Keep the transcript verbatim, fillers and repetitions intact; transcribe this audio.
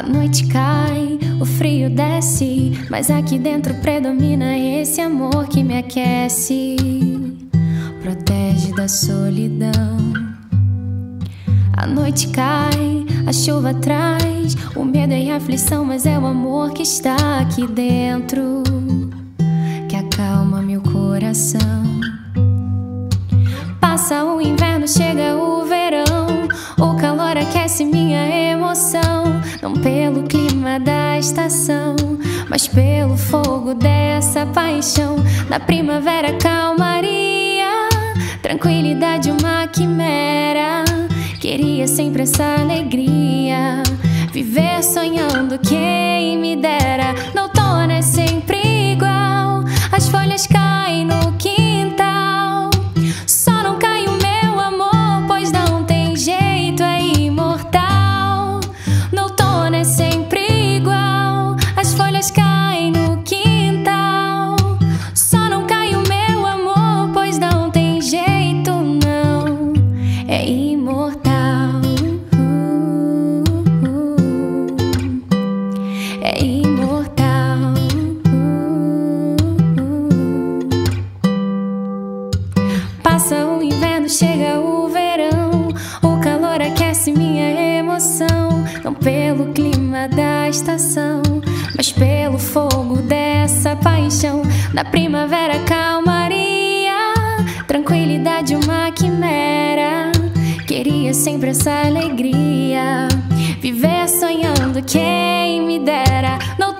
A noite cai, o frio desce, mas aqui dentro predomina esse amor que me aquece, protege da solidão. A noite cai, a chuva traz o medo e a aflição, mas é o amor que está aqui dentro que acalma meu coração. Passa o inverno, chega o verão, o calor aquece minha emoção, não pelo clima da estação, mas pelo fogo dessa paixão. Na primavera, calmaria, tranquilidade, uma quimera. Queria sempre essa alegria, viver sonhando, quem me dera. No outono é sempre igual, as folhas caem no quintal. Só não cai o meu amor, pois não tem jeito, é imortal. No outono é sempre igual, as folhas caem no quintal. Só não cai o meu amor, pois não tem jeito, não, é imortal. É imortal. Passa o inverno, chega o verão, o calor aquece minha emoção, não pelo clima da estação, mas pelo fogo dessa paixão. Na primavera, calmaria, tranquilidade, uma quimera. Queria sempre essa alegria, viver sonhando, quem me dera. Não